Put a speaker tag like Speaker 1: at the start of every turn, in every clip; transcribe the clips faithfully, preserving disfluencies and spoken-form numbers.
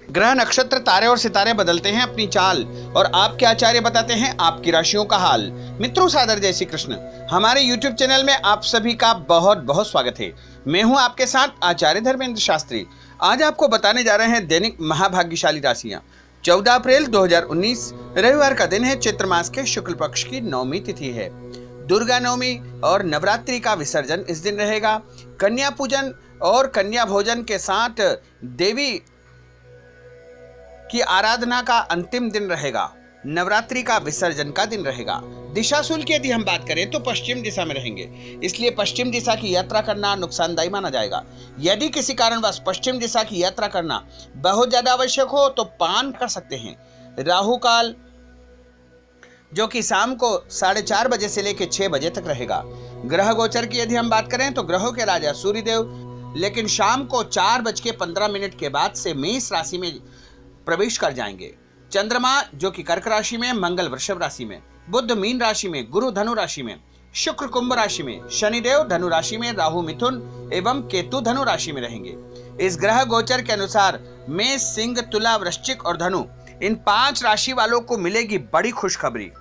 Speaker 1: ग्रह नक्षत्र तारे और सितारे बदलते हैं अपनी चाल और आपके आचार्य बताते हैं आपकी राशियों का हाल। मित्रों, सादर जय श्री कृष्ण। हमारे यूट्यूब चैनल में आप सभी का बहुत बहुत स्वागत है। मैं हूं आपके साथ आचार्य धर्मेंद्र शास्त्री। आज आपको बताने जा रहे हैं दैनिक महाभाग्यशाली राशियां। चौदह अप्रैल दो हज़ार उन्नीस रविवार का दिन है। चैत्र मास के शुक्ल पक्ष की नौमी तिथि है। दुर्गा नवमी और नवरात्रि का विसर्जन इस दिन रहेगा। कन्या पूजन और कन्या भोजन के साथ देवी की आराधना का अंतिम दिन रहेगा। नवरात्रि का विसर्जन का दिन रहेगा। दिशाशूल की यदि हम बात करें तो पश्चिम दिशा में रहेंगे, इसलिए पश्चिम दिशा की यात्रा करना नुकसानदायी माना जाएगा। यदि किसी कारणवश पश्चिम दिशा की यात्रा करना बहुत ज्यादा आवश्यक हो तो पान कर सकते हैं। राहु काल जो कि शाम को साढ़े चार बजे से लेकर छह बजे तक रहेगा। ग्रह गोचर की यदि हम बात करें तो ग्रहों के राजा सूर्यदेव लेकिन शाम को चार बज के पंद्रह मिनट के बाद से मेष राशि में प्रवेश कर जाएंगे। चंद्रमा जो कि कर्क राशि में, मंगल वृषभ राशि में, बुध मीन राशि में, गुरु धनु राशि में, शुक्र कुंभ राशि में, शनिदेव धनु राशि में, राहु मिथुन एवं केतु धनु राशि में रहेंगे। इस ग्रह गोचर के अनुसार मेष, सिंह, तुला, वृश्चिक और धनु इन पांच राशि वालों को मिलेगी बड़ी खुशखबरी।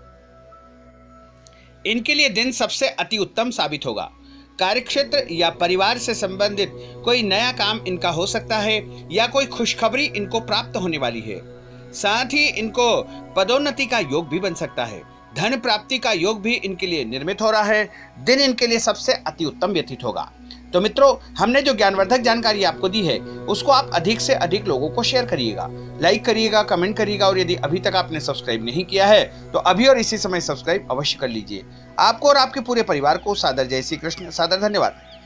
Speaker 1: इनके लिए दिन सबसे अति उत्तम साबित होगा। कार्यक्षेत्र या परिवार से संबंधित कोई नया काम इनका हो सकता है या कोई खुशखबरी इनको प्राप्त होने वाली है। साथ ही इनको पदोन्नति का योग भी बन सकता है। धन प्राप्ति का योग भी इनके लिए निर्मित हो रहा है। दिन इनके लिए सबसे अति उत्तम व्यतीत होगा। तो मित्रों, हमने जो ज्ञानवर्धक जानकारी आपको दी है उसको आप अधिक से अधिक लोगों को शेयर करिएगा, लाइक करिएगा, कमेंट करिएगा और यदि अभी तक आपने सब्सक्राइब नहीं किया है तो अभी और इसी समय सब्सक्राइब अवश्य कर लीजिए। आपको और आपके पूरे परिवार को सादर जय श्री कृष्ण। सादर धन्यवाद।